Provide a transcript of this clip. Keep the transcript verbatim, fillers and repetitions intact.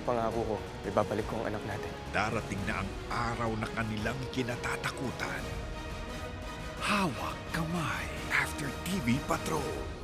pangako ko, ibabalik ko ang anak natin. Darating na ang araw na kanilang kinatatakutan. Hawak kamay after T V Patrol.